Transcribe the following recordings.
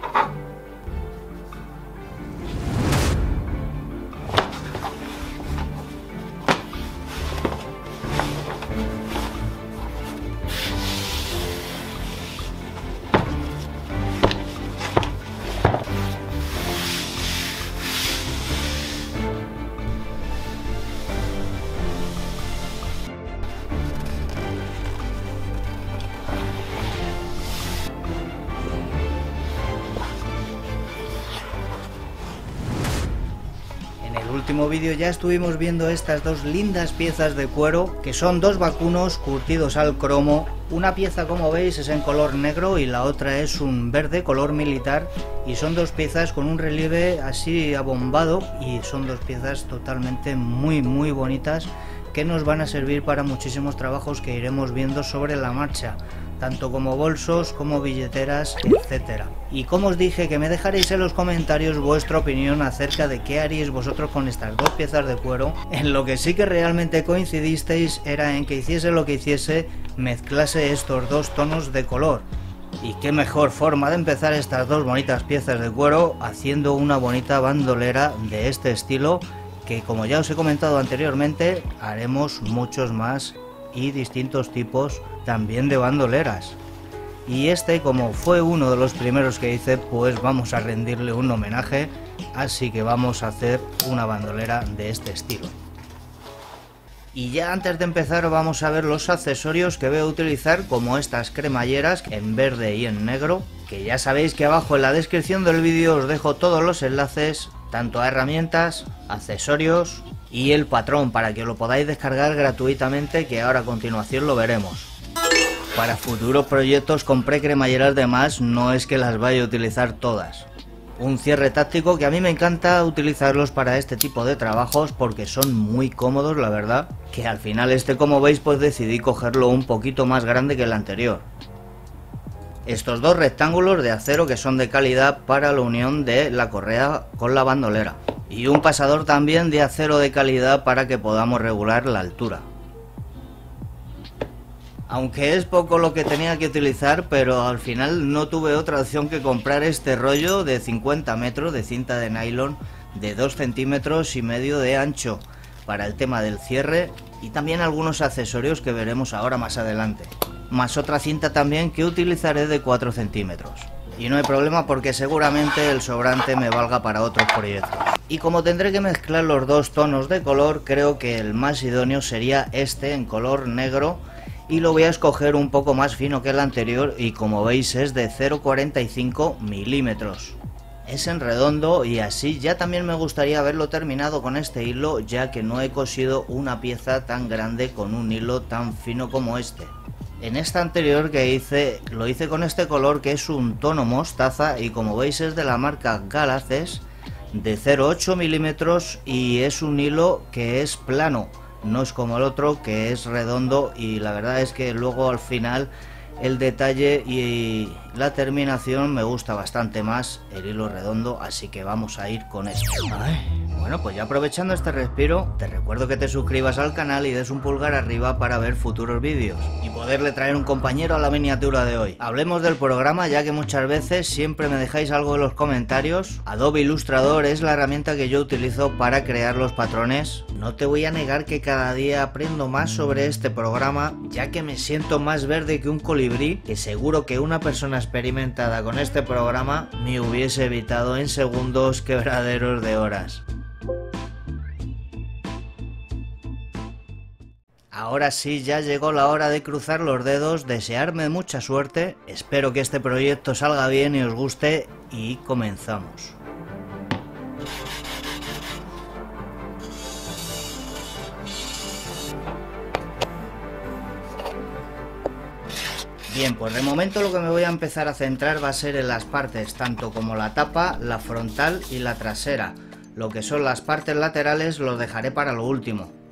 Último vídeo ya estuvimos viendo estas dos lindas piezas de cuero, que son dos vacunos curtidos al cromo. Una pieza, como veis, es en color negro y la otra es un verde color militar, y son dos piezas con un relieve así abombado, y son dos piezas totalmente muy bonitas que nos van a servir para muchísimos trabajos que iremos viendo sobre la marcha, tanto como bolsos, como billeteras, etcétera. Y como os dije, que me dejaréis en los comentarios vuestra opinión acerca de qué haríais vosotros con estas dos piezas de cuero. En lo que sí que realmente coincidisteis era en que hiciese lo que hiciese, mezclase estos dos tonos de color. Y qué mejor forma de empezar estas dos bonitas piezas de cuero haciendo una bonita bandolera de este estilo, que como ya os he comentado anteriormente, haremos muchos más y distintos tipos también de bandoleras. Y este, como fue uno de los primeros que hice, pues vamos a rendirle un homenaje, así que vamos a hacer una bandolera de este estilo. Y ya antes de empezar vamos a ver los accesorios que voy a utilizar, como estas cremalleras en verde y en negro, que ya sabéis que abajo en la descripción del vídeo os dejo todos los enlaces, tanto a herramientas, accesorios y el patrón, para que lo podáis descargar gratuitamente, que ahora a continuación lo veremos. Para futuros proyectos compré cremalleras de más, no es que las vaya a utilizar todas. Un cierre táctico que a mí me encanta utilizarlos para este tipo de trabajos porque son muy cómodos, la verdad, que al final este, como veis, pues decidí cogerlo un poquito más grande que el anterior. Estos dos rectángulos de acero que son de calidad para la unión de la correa con la bandolera. Y un pasador también de acero de calidad para que podamos regular la altura. Aunque es poco lo que tenía que utilizar, pero al final no tuve otra opción que comprar este rollo de 50 metros de cinta de nylon de 2,5 centímetros de ancho para el tema del cierre, y también algunos accesorios que veremos ahora más adelante. Más otra cinta también que utilizaré de 4 centímetros. Y no hay problema porque seguramente el sobrante me valga para otros proyectos. Y como tendré que mezclar los dos tonos de color, creo que el más idóneo sería este en color negro, y lo voy a escoger un poco más fino que el anterior, y como veis es de 0,45 milímetros. Es en redondo, y así ya también me gustaría haberlo terminado con este hilo, ya que no he cosido una pieza tan grande con un hilo tan fino como este. En esta anterior que hice, lo hice con este color que es un tono mostaza, y como veis es de la marca Galaces, de 0,8 milímetros, y es un hilo que es plano, no es como el otro que es redondo, y la verdad es que luego al final el detalle y la terminación me gusta bastante más el hilo redondo, así que vamos a ir con esto. Bueno, pues ya aprovechando este respiro, te recuerdo que te suscribas al canal y des un pulgar arriba para ver futuros vídeos y poderle traer un compañero a la miniatura de hoy. Hablemos del programa, ya que muchas veces siempre me dejáis algo en los comentarios. Adobe Illustrator es la herramienta que yo utilizo para crear los patrones. No te voy a negar que cada día aprendo más sobre este programa, ya que me siento más verde que un colibrí, que seguro que una persona experimentada con este programa me hubiese evitado en segundos quebraderos de horas. Ahora sí, ya llegó la hora de cruzar los dedos, desearme mucha suerte, espero que este proyecto salga bien y os guste, y comenzamos. Bien, pues de momento lo que me voy a empezar a centrar va a ser en las partes, tanto como la tapa, la frontal y la trasera. Lo que son las partes laterales los dejaré para lo último.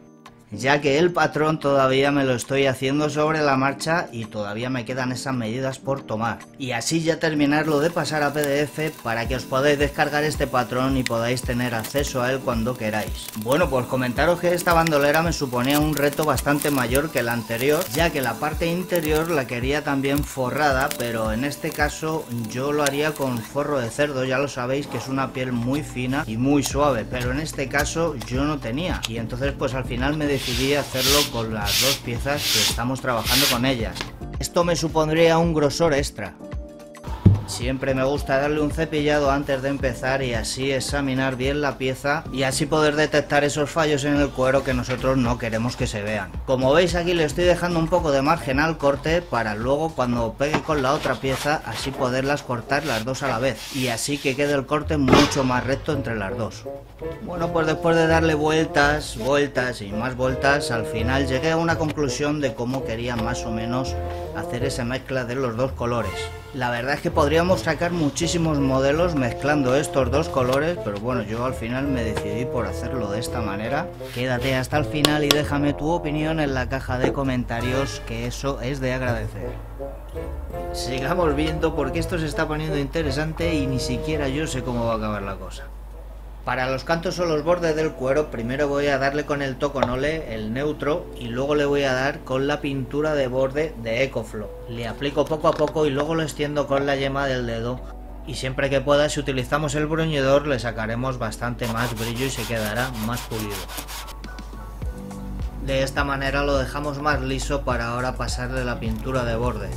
ya que el patrón todavía me lo estoy haciendo sobre la marcha y todavía me quedan esas medidas por tomar. Y así ya terminarlo de pasar a PDF para que os podáis descargar este patrón y podáis tener acceso a él cuando queráis. Bueno, pues comentaros que esta bandolera me suponía un reto bastante mayor que el anterior, ya que la parte interior la quería también forrada, pero en este caso yo lo haría con forro de cerdo, ya lo sabéis que es una piel muy fina y muy suave, pero en este caso yo no tenía, y entonces pues al final me decidí hacerlo con las dos piezas que estamos trabajando con ellas. Esto me supondría un grosor extra. Siempre me gusta darle un cepillado antes de empezar y así examinar bien la pieza y así poder detectar esos fallos en el cuero que nosotros no queremos que se vean. Como veis, aquí le estoy dejando un poco de margen al corte para luego cuando pegue con la otra pieza así poderlas cortar las dos a la vez y así que quede el corte mucho más recto entre las dos. Bueno, pues después de darle vueltas y más vueltas, al final llegué a una conclusión de cómo quería más o menos hacer esa mezcla de los dos colores. La verdad es que podríamos sacar muchísimos modelos mezclando estos dos colores, pero bueno, yo al final me decidí por hacerlo de esta manera. Quédate hasta el final y déjame tu opinión en la caja de comentarios, que eso es de agradecer. Sigamos viendo porque esto se está poniendo interesante y ni siquiera yo sé cómo va a acabar la cosa. Para los cantos o los bordes del cuero, primero voy a darle con el Tokonole, el neutro, y luego le voy a dar con la pintura de borde de Ecoflow. Le aplico poco a poco y luego lo extiendo con la yema del dedo. Y siempre que pueda, si utilizamos el bruñidor, le sacaremos bastante más brillo y se quedará más pulido. De esta manera lo dejamos más liso para ahora pasarle la pintura de borde.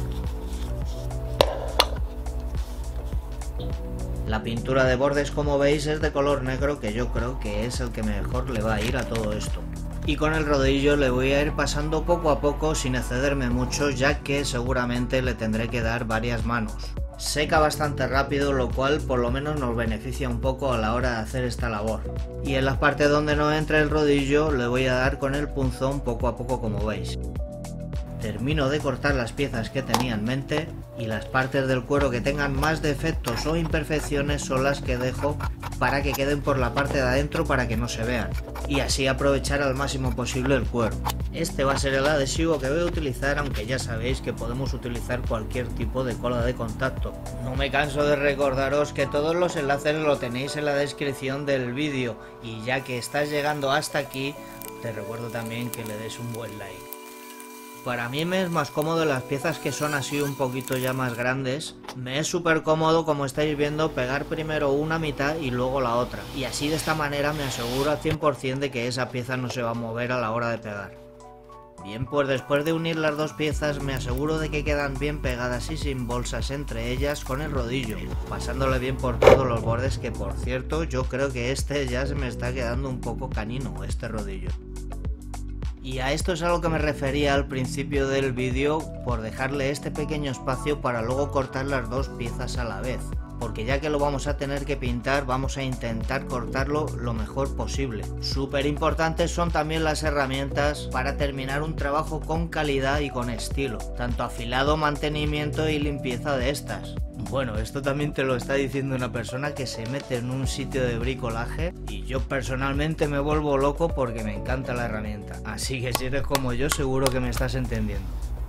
La pintura de bordes, como veis, es de color negro, que yo creo que es el que mejor le va a ir a todo esto. Y con el rodillo le voy a ir pasando poco a poco sin excederme mucho, ya que seguramente le tendré que dar varias manos. Seca bastante rápido, lo cual por lo menos nos beneficia un poco a la hora de hacer esta labor. Y en las partes donde no entre el rodillo le voy a dar con el punzón poco a poco, como veis. Termino de cortar las piezas que tenía en mente y las partes del cuero que tengan más defectos o imperfecciones son las que dejo para que queden por la parte de adentro para que no se vean y así aprovechar al máximo posible el cuero. Este va a ser el adhesivo que voy a utilizar, aunque ya sabéis que podemos utilizar cualquier tipo de cola de contacto. No me canso de recordaros que todos los enlaces lo tenéis en la descripción del vídeo y ya que estás llegando hasta aquí, te recuerdo también que le des un buen like. Para mí me es más cómodo las piezas que son así un poquito ya más grandes. Me es súper cómodo, como estáis viendo, pegar primero una mitad y luego la otra. Y así de esta manera me aseguro al 100% de que esa pieza no se va a mover a la hora de pegar. Bien, pues después de unir las dos piezas me aseguro de que quedan bien pegadas y sin bolsas entre ellas con el rodillo, pasándole bien por todos los bordes, que por cierto yo creo que este ya se me está quedando un poco canino, este rodillo. Y a esto es a lo que me refería al principio del vídeo, por dejarle este pequeño espacio para luego cortar las dos piezas a la vez, porque ya que lo vamos a tener que pintar, vamos a intentar cortarlo lo mejor posible. Súper importantes son también las herramientas para terminar un trabajo con calidad y con estilo, tanto afilado, mantenimiento y limpieza de estas. Bueno, esto también te lo está diciendo una persona que se mete en un sitio de bricolaje y yo personalmente me vuelvo loco porque me encanta la herramienta. Así que si eres como yo, seguro que me estás entendiendo.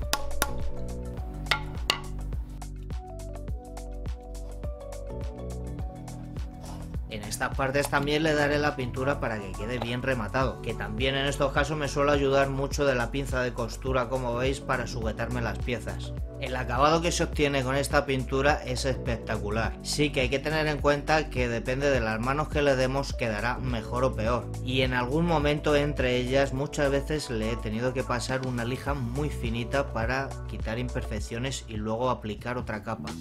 En estas partes también le daré la pintura para que quede bien rematado, que también en estos casos me suele ayudar mucho de la pinza de costura, como veis, para sujetarme las piezas. El acabado que se obtiene con esta pintura es espectacular. Sí que hay que tener en cuenta que depende de las manos que le demos quedará mejor o peor. Y en algún momento entre ellas muchas veces le he tenido que pasar una lija muy finita para quitar imperfecciones y luego aplicar otra capa.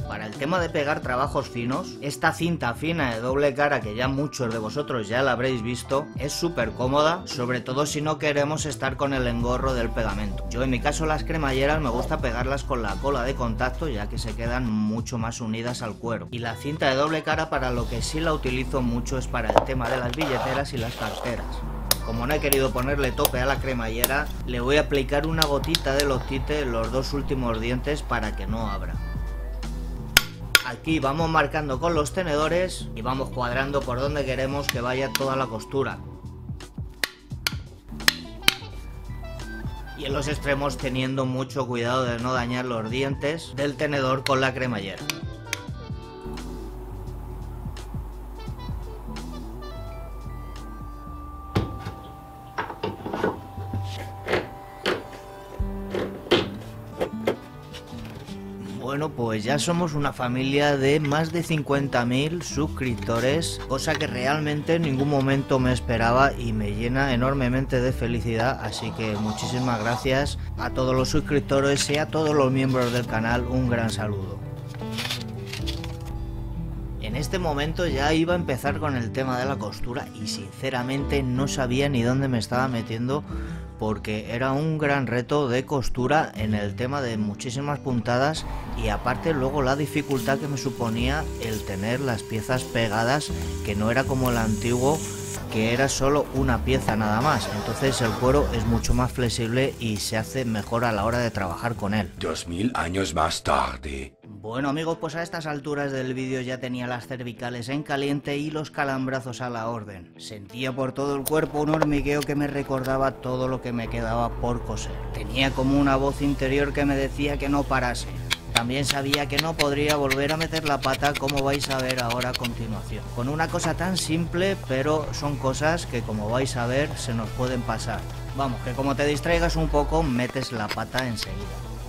Para el tema de pegar trabajos finos, esta cinta fina de doble cara, que ya muchos de vosotros ya la habréis visto, es súper cómoda, sobre todo si no queremos estar con el engorro del pegamento. Yo en mi caso las cremalleras me gusta pegarlas con la cola de contacto, ya que se quedan mucho más unidas al cuero. Y la cinta de doble cara, para lo que sí la utilizo mucho, es para el tema de las billeteras y las carteras. Como no he querido ponerle tope a la cremallera, le voy a aplicar una gotita de Loctite en los dos últimos dientes para que no abra. Aquí vamos marcando con los tenedores y vamos cuadrando por donde queremos que vaya toda la costura. Y en los extremos teniendo mucho cuidado de no dañar los dientes del tenedor con la cremallera. Bueno, pues ya somos una familia de más de 50.000 suscriptores, cosa que realmente en ningún momento me esperaba y me llena enormemente de felicidad, así que muchísimas gracias a todos los suscriptores y a todos los miembros del canal, un gran saludo. En este momento ya iba a empezar con el tema de la costura y sinceramente no sabía ni dónde me estaba metiendo, porque era un gran reto de costura en el tema de muchísimas puntadas y aparte luego la dificultad que me suponía el tener las piezas pegadas, que no era como el antiguo, que era solo una pieza nada más. Entonces el cuero es mucho más flexible y se hace mejor a la hora de trabajar con él. 2000 años más tarde. Bueno amigos, pues a estas alturas del vídeo ya tenía las cervicales en caliente y los calambrazos a la orden. Sentía por todo el cuerpo un hormigueo que me recordaba todo lo que me quedaba por coser. Tenía como una voz interior que me decía que no parase. También sabía que no podría volver a meter la pata, como vais a ver ahora a continuación. Con una cosa tan simple, pero son cosas que, como vais a ver, se nos pueden pasar. Vamos, que como te distraigas un poco, metes la pata enseguida.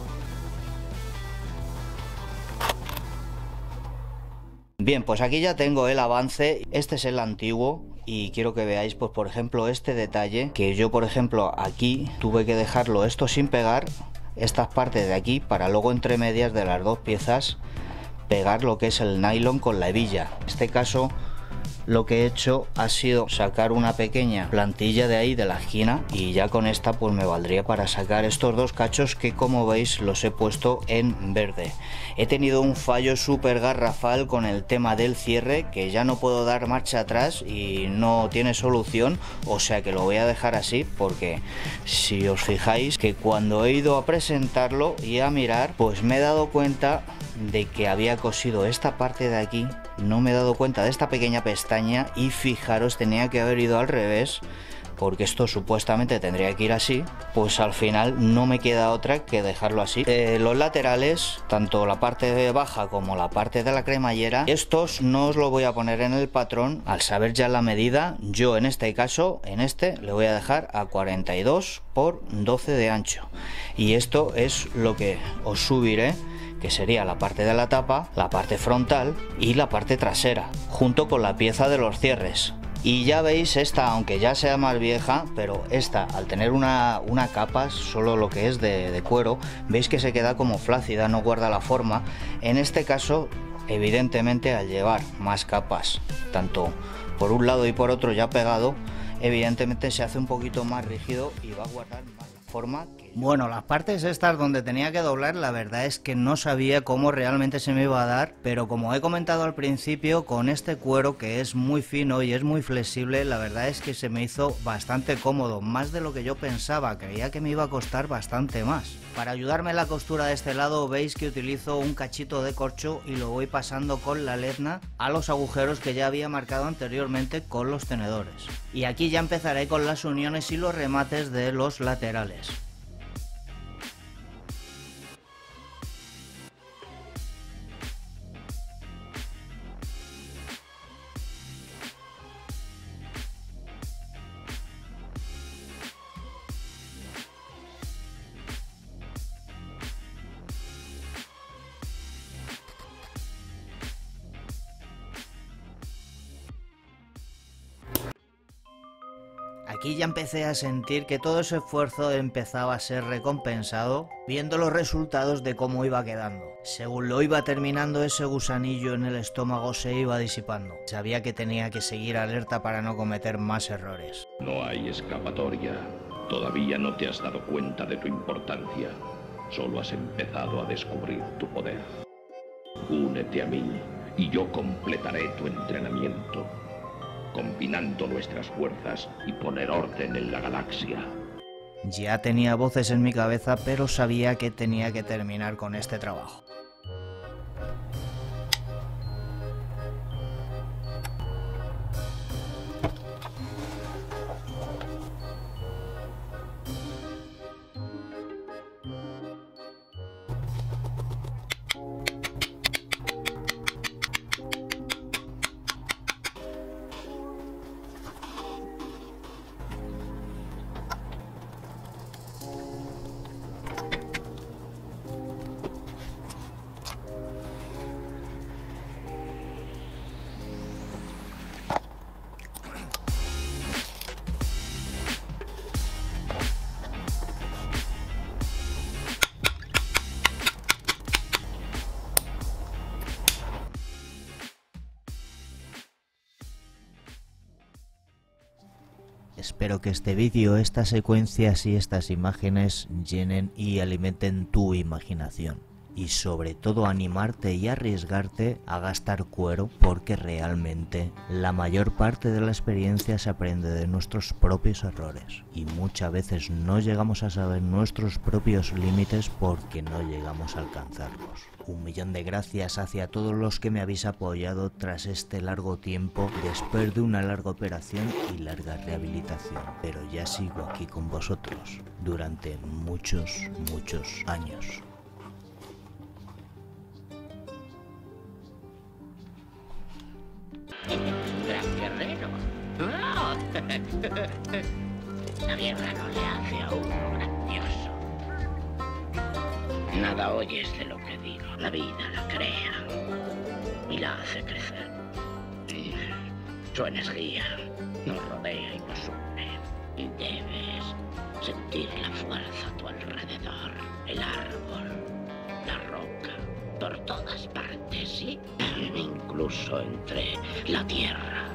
Bien, pues aquí ya tengo el avance. Este es el antiguo y quiero que veáis, pues por ejemplo, este detalle, que yo por ejemplo aquí tuve que dejarlo esto sin pegar, estas partes de aquí, para luego entre medias de las dos piezas pegar lo que es el nylon con la hebilla. En este caso lo que he hecho ha sido sacar una pequeña plantilla de ahí de la esquina y ya con esta pues me valdría para sacar estos dos cachos que, como veis, los he puesto en verde. He tenido un fallo súper garrafal con el tema del cierre, que ya no puedo dar marcha atrás y no tiene solución, o sea que lo voy a dejar así, porque si os fijáis que cuando he ido a presentarlo y a mirar, pues me he dado cuenta de que había cosido esta parte de aquí, no me he dado cuenta de esta pequeña pestaña y fijaros, tenía que haber ido al revés, porque esto supuestamente tendría que ir así, pues al final no me queda otra que dejarlo así. Los laterales, tanto la parte baja como la parte de la cremallera, estos no os lo voy a poner en el patrón, al saber ya la medida. Yo en este caso, en este, le voy a dejar a 42 por 12 de ancho, y esto es lo que os subiré, que sería la parte de la tapa, la parte frontal y la parte trasera, junto con la pieza de los cierres. Y ya veis, esta, aunque ya sea más vieja, pero esta, al tener una capa, solo lo que es de cuero, veis que se queda como flácida, no guarda la forma. En este caso, evidentemente, al llevar más capas, tanto por un lado y por otro ya pegado, evidentemente se hace un poquito más rígido y va a guardar más la forma que... Bueno, las partes estas donde tenía que doblar, la verdad es que no sabía cómo realmente se me iba a dar, pero como he comentado al principio, con este cuero que es muy fino y es muy flexible, la verdad es que se me hizo bastante cómodo, más de lo que yo pensaba. Creía que me iba a costar bastante más. Para ayudarme en la costura de este lado, veis que utilizo un cachito de corcho y lo voy pasando con la lezna a los agujeros que ya había marcado anteriormente con los tenedores. Y aquí ya empezaré con las uniones y los remates de los laterales. Aquí ya empecé a sentir que todo ese esfuerzo empezaba a ser recompensado viendo los resultados de cómo iba quedando. Según lo iba terminando, ese gusanillo en el estómago se iba disipando. Sabía que tenía que seguir alerta para no cometer más errores. No hay escapatoria. Todavía no te has dado cuenta de tu importancia. Solo has empezado a descubrir tu poder. Únete a mí y yo completaré tu entrenamiento, combinando nuestras fuerzas y poner orden en la galaxia. Ya tenía voces en mi cabeza, pero sabía que tenía que terminar con este trabajo. Espero que este vídeo, estas secuencias y estas imágenes llenen y alimenten tu imaginación. Y sobre todo animarte y arriesgarte a gastar cuero, porque realmente la mayor parte de la experiencia se aprende de nuestros propios errores. Y muchas veces no llegamos a saber nuestros propios límites porque no llegamos a alcanzarlos. 1.000.000 de gracias hacia todos los que me habéis apoyado tras este largo tiempo, después de una larga operación y larga rehabilitación. Pero ya sigo aquí con vosotros durante muchos años. Gran guerrero. ¡Oh! La guerra no le hace a uno grandioso. Nada oyes de lo que digo. La vida la crea y la hace crecer. Su energía nos rodea y nos une. Y debes sentir la fuerza a tu alrededor. El árbol, la roca, por todas partes, ¿sí? Incluso entre la tierra